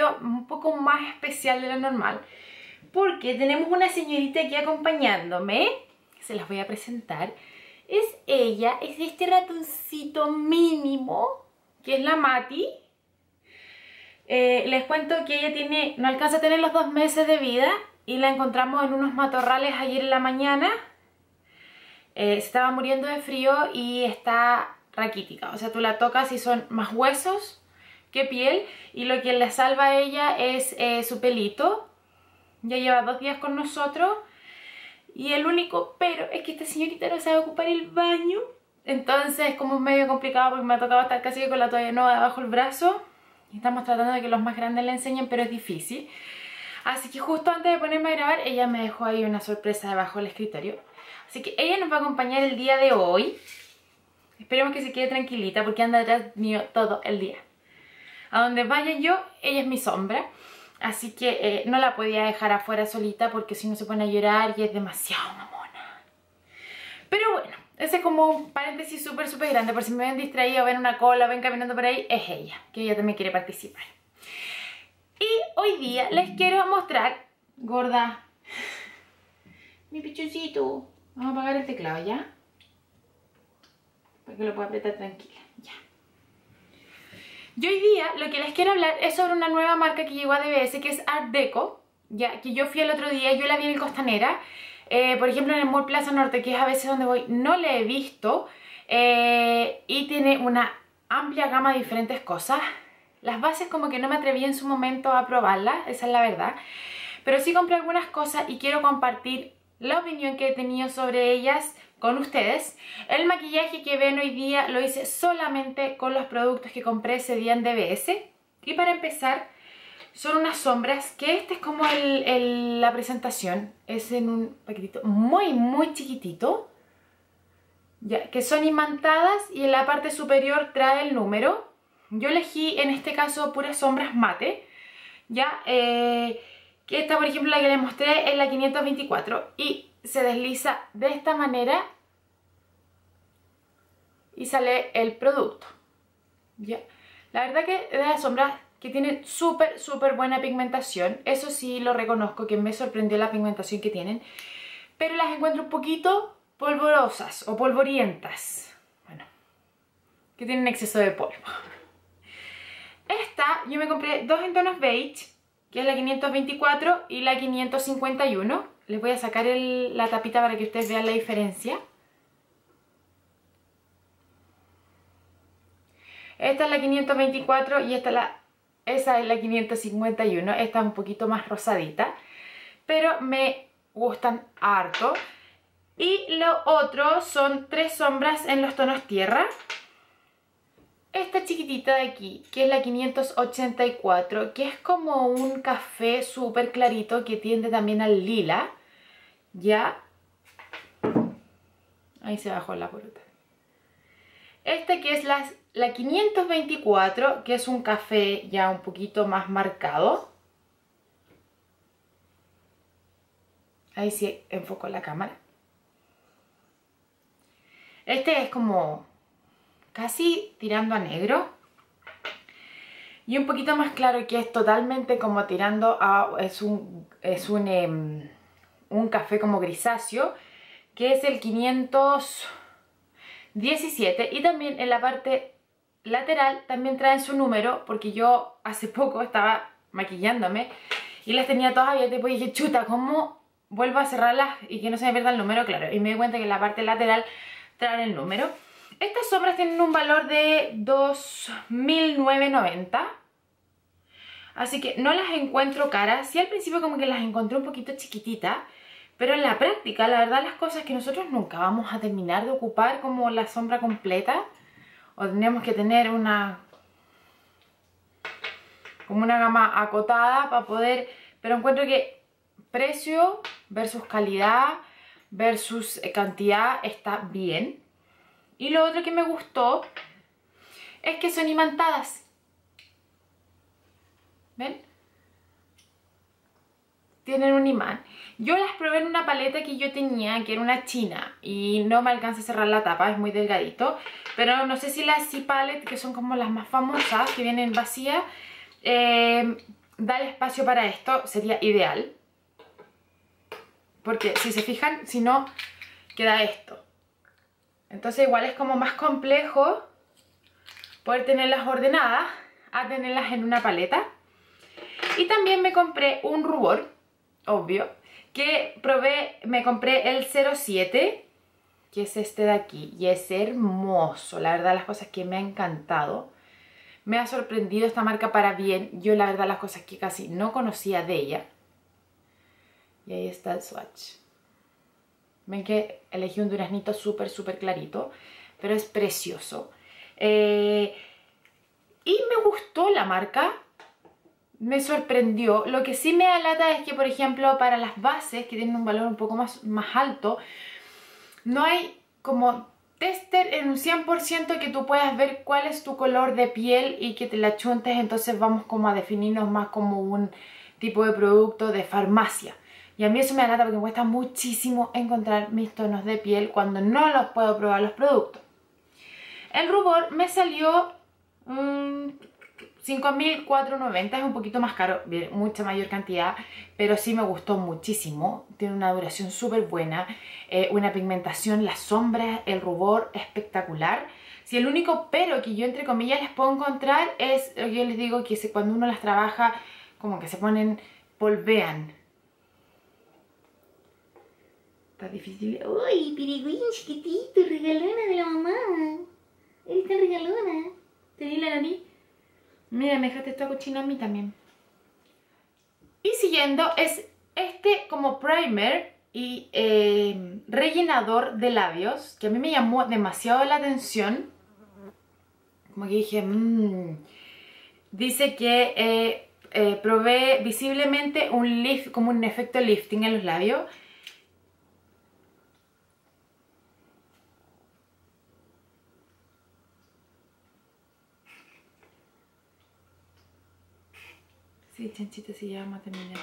episodio un poco más especial de lo normal, porque tenemos una señorita aquí acompañándome. Se las voy a presentar. Es ella, es este ratoncito mínimo, que es la Mati. Les cuento que ella no alcanza a tener los 2 meses de vida y la encontramos en unos matorrales ayer en la mañana. Se estaba muriendo de frío y está raquítica, o sea, tú la tocas y son más huesos que piel, y lo que la salva a ella es su pelito. Ya lleva 2 días con nosotros y el único pero es que esta señorita no sabe ocupar el baño, entonces es como medio complicado porque me ha tocado estar casi con la toalla nueva debajo del brazo y estamos tratando de que los más grandes le enseñen, pero es difícil. Así que justo antes de ponerme a grabar, ella me dejó ahí una sorpresa debajo del escritorio. Así que ella nos va a acompañar el día de hoy. Esperemos que se quede tranquilita porque anda detrás mío todo el día. A donde vaya yo, ella es mi sombra. Así que no la podía dejar afuera solita porque si no se pone a llorar y es demasiado mamona. Pero bueno, ese es como un paréntesis súper grande. Por si me ven distraída o ven una cola o ven caminando por ahí, es ella, que ella también quiere participar. Y hoy día les quiero mostrar, gorda, mi pichucito. Vamos a apagar el teclado, ¿ya? Para que lo pueda apretar tranquila, ya. Y hoy día lo que les quiero hablar es sobre una nueva marca que llegó a DBS, que es Art Deco, ya, que yo fui el otro día, yo la vi en el Costanera, por ejemplo en el Mall Plaza Norte, que es a veces donde voy, no la he visto, y tiene una amplia gama de diferentes cosas. Las bases como que no me atreví en su momento a probarlas, esa es la verdad, pero sí compré algunas cosas y quiero compartir la opinión que he tenido sobre ellas con ustedes. El maquillaje que ven hoy día lo hice solamente con los productos que compré ese día en DBS. Y para empezar, son unas sombras, que este es como la presentación. Es en un paquetito muy chiquitito, ya, que son imantadas y en la parte superior trae el número. Yo elegí en este caso puras sombras mate, ya, que esta por ejemplo la que les mostré es la 524 y se desliza de esta manera y sale el producto, ¿ya? La verdad que de las sombras que tienen súper buena pigmentación, eso sí lo reconozco, que me sorprendió la pigmentación que tienen, pero las encuentro un poquito polvorosas o polvorientas, bueno, que tienen exceso de polvo. Esta yo me compré 2 en tonos beige, que es la 524 y la 551. Les voy a sacar la tapita para que ustedes vean la diferencia. Esta es la 524 y esa es la 551. Esta es un poquito más rosadita, pero me gustan harto. Y lo otro son 3 sombras en los tonos tierra. Esta chiquitita de aquí, que es la 584, que es como un café súper clarito que tiende también al lila, ¿ya? Ahí se bajó la porota. Esta que es la 524, que es un café ya un poquito más marcado. Ahí sí enfoco la cámara. Este es como casi tirando a negro y un poquito más claro, que es totalmente como tirando a... es un café como grisáceo, que es el 517, y también en la parte lateral también traen su número, porque yo hace poco estaba maquillándome y las tenía todas abiertas y después dije, chuta, ¿cómo vuelvo a cerrarlas y que no se me pierda el número? Claro, y me di cuenta que en la parte lateral traen el número. Estas sombras tienen un valor de 2.990, así que no las encuentro caras. Sí, al principio como que las encontré un poquito chiquititas, pero en la práctica, la verdad, las cosas que nosotros nunca vamos a terminar de ocupar como la sombra completa, o tenemos que tener como una gama acotada para poder, pero encuentro que precio versus calidad versus cantidad está bien. Y lo otro que me gustó es que son imantadas. ¿Ven? Tienen un imán. Yo las probé en una paleta que yo tenía, que era una china, y no me alcanza a cerrar la tapa, es muy delgadito. Pero no sé si las C-Palette, que son como las más famosas, que vienen vacías, da el espacio para esto, sería ideal. Porque si se fijan, si no, queda esto. Entonces igual es como más complejo poder tenerlas ordenadas a tenerlas en una paleta. Y también me compré un rubor, obvio, que me compré el 07, que es este de aquí. Y es hermoso, la verdad las cosas que me ha encantado. Me ha sorprendido esta marca para bien. Yo la verdad las cosas que casi no conocía de ella. Y ahí está el swatch. Ven que elegí un duraznito súper clarito, pero es precioso. Y me gustó la marca, me sorprendió. Lo que sí me da lata es que, por ejemplo, para las bases, que tienen un valor un poco más alto, no hay como tester en un 100% que tú puedas ver cuál es tu color de piel y que te la chuntes. Entonces vamos como a definirnos más como un tipo de producto de farmacia. Y a mí eso me da lata porque me cuesta muchísimo encontrar mis tonos de piel cuando no los puedo probar los productos. El rubor me salió 5.490, es un poquito más caro, mucha mayor cantidad, pero sí me gustó muchísimo. Tiene una duración súper buena, una pigmentación, las sombras, el rubor espectacular. Si el único pero que yo entre comillas les puedo encontrar es lo que yo les digo, que cuando uno las trabaja como que se ponen, polvean. Está difícil. ¡Uy, pirigüín chiquitito, regalona de la mamá! Eres tan regalona. ¿Tenés la nariz? Mira, me dejaste esta cochina a mí también. Y siguiendo es este como primer y rellenador de labios, que a mí me llamó demasiado la atención. Como que dije, dice que provee visiblemente un lift, como un efecto lifting en los labios. Sí, chanchita, sí, ya vamos a terminar.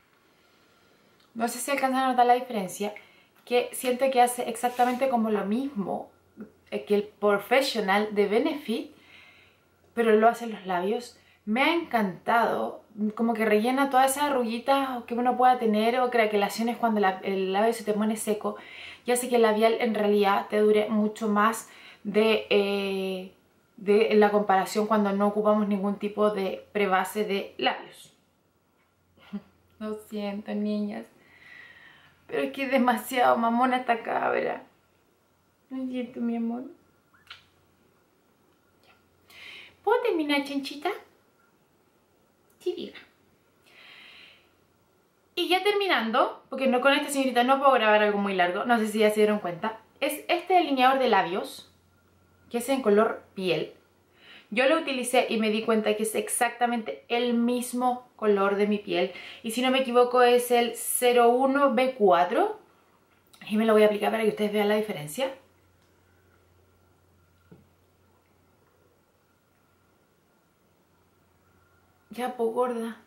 No sé si alcanzan a notar la diferencia, que siento que hace exactamente como lo mismo que el Professional de Benefit, pero lo hace en los labios. Me ha encantado, como que rellena todas esas arruguitas que uno pueda tener o craquelaciones cuando el labio se te pone seco, y hace que el labial en realidad te dure mucho más de la comparación cuando no ocupamos ningún tipo de prebase de labios. Lo siento, niñas, pero es que es demasiado mamona esta cabra. Lo siento, mi amor. ¿Puedo terminar, chanchita? Sí, diga. Y ya terminando, porque no, con esta señorita no puedo grabar algo muy largo, no sé si ya se dieron cuenta, es este delineador de labios, que es en color piel. Yo lo utilicé y me di cuenta que es exactamente el mismo color de mi piel. Y si no me equivoco es el 01B4. Y me lo voy a aplicar para que ustedes vean la diferencia. Ya, po, gorda.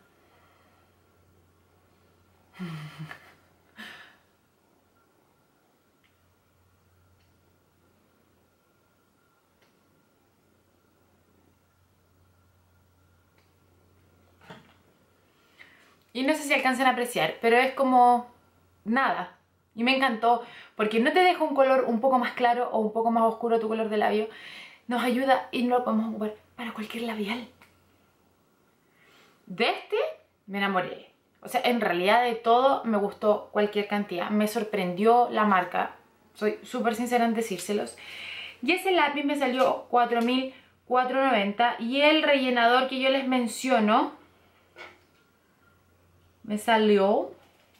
Y no sé si alcanzan a apreciar, pero es como nada. Y me encantó, porque no te deja un color un poco más claro o un poco más oscuro tu color de labio. Nos ayuda y no lo podemos ocupar para cualquier labial. De este me enamoré. O sea, en realidad de todo me gustó cualquier cantidad. Me sorprendió la marca. Soy súper sincera en decírselos. Y ese lápiz me salió 4.490. Y el rellenador que yo les menciono me salió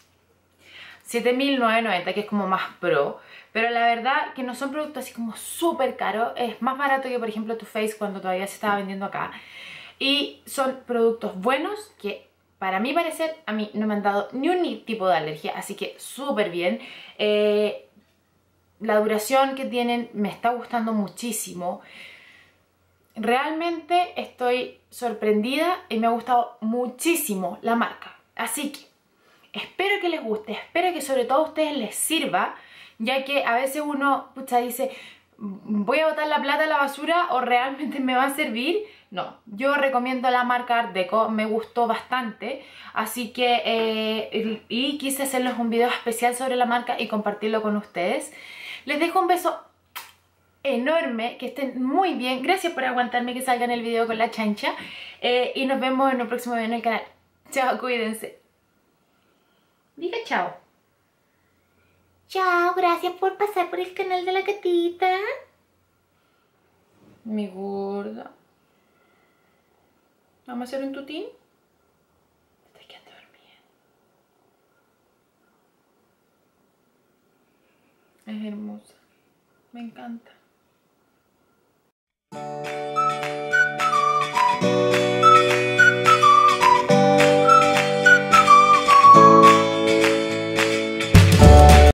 7.990, que es como más pro. Pero la verdad que no son productos así como súper caros. Es más barato que, por ejemplo, Too Faced cuando todavía se estaba vendiendo acá. Y son productos buenos que, para mi parecer, a mí no me han dado ni un tipo de alergia. Así que súper bien. La duración que tienen me está gustando muchísimo. Realmente estoy sorprendida y me ha gustado muchísimo la marca. Así que espero que les guste, espero que sobre todo a ustedes les sirva, ya que a veces uno, pucha, dice, voy a botar la plata a la basura o realmente me va a servir. No, yo recomiendo la marca Art Deco, me gustó bastante, así que y quise hacerles un video especial sobre la marca y compartirlo con ustedes. Les dejo un beso enorme, que estén muy bien, gracias por aguantarme que salga en el video con la chancha, y nos vemos en un próximo video en el canal. Chao, cuídense. Diga chao. Chao, gracias por pasar por el canal de la gatita. Mi gorda. ¿Vamos a hacer un tutín? Estoy quedando dormida. Es hermosa. Me encanta.